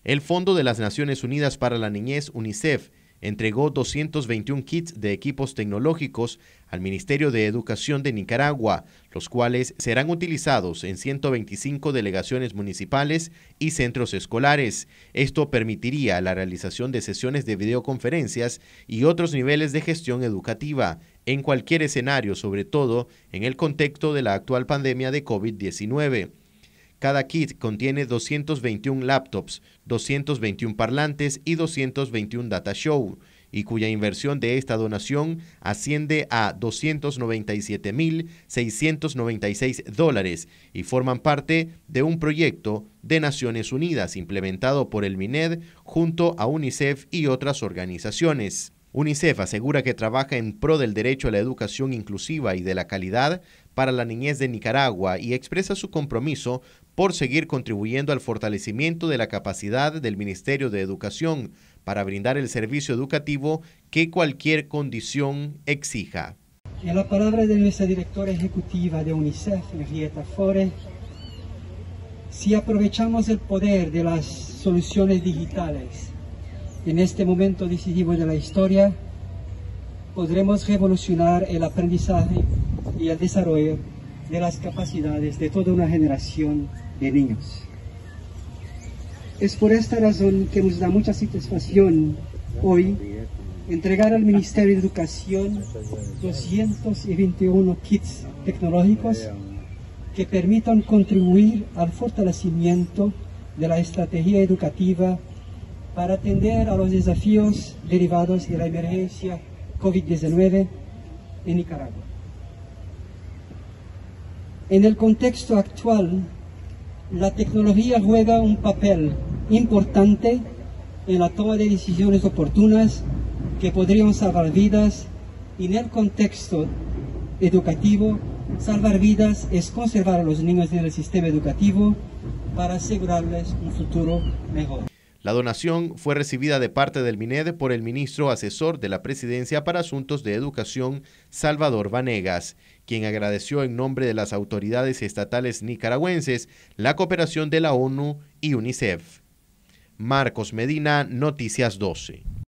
El Fondo de las Naciones Unidas para la Niñez, UNICEF, entregó 221 kits de equipos tecnológicos al Ministerio de Educación de Nicaragua, los cuales serán utilizados en 125 delegaciones municipales y centros escolares. Esto permitiría la realización de sesiones de videoconferencias y otros niveles de gestión educativa en cualquier escenario, sobre todo en el contexto de la actual pandemia de COVID-19. Cada kit contiene 221 laptops, 221 parlantes y 221 data show, y cuya inversión de esta donación asciende a $297.696 y forman parte de un proyecto de Naciones Unidas implementado por el MINED junto a UNICEF y otras organizaciones. UNICEF asegura que trabaja en pro del derecho a la educación inclusiva y de la calidad para la niñez de Nicaragua y expresa su compromiso por seguir contribuyendo al fortalecimiento de la capacidad del Ministerio de Educación para brindar el servicio educativo que cualquier condición exija. En la palabra de nuestra directora ejecutiva de UNICEF, Henrietta Fore, si aprovechamos el poder de las soluciones digitales en este momento decisivo de la historia, podremos revolucionar el aprendizaje y el desarrollo de las capacidades de toda una generación de niños. Es por esta razón que nos da mucha satisfacción hoy entregar al Ministerio de Educación 221 kits tecnológicos que permitan contribuir al fortalecimiento de la estrategia educativa para atender a los desafíos derivados de la emergencia COVID-19 en Nicaragua. En el contexto actual, la tecnología juega un papel importante en la toma de decisiones oportunas que podrían salvar vidas, y en el contexto educativo, salvar vidas es conservar a los niños en el sistema educativo para asegurarles un futuro mejor. La donación fue recibida de parte del MINED por el ministro asesor de la Presidencia para Asuntos de Educación, Salvador Vanegas, quien agradeció en nombre de las autoridades estatales nicaragüenses la cooperación de la ONU y UNICEF. Marcos Medina, Noticias 12.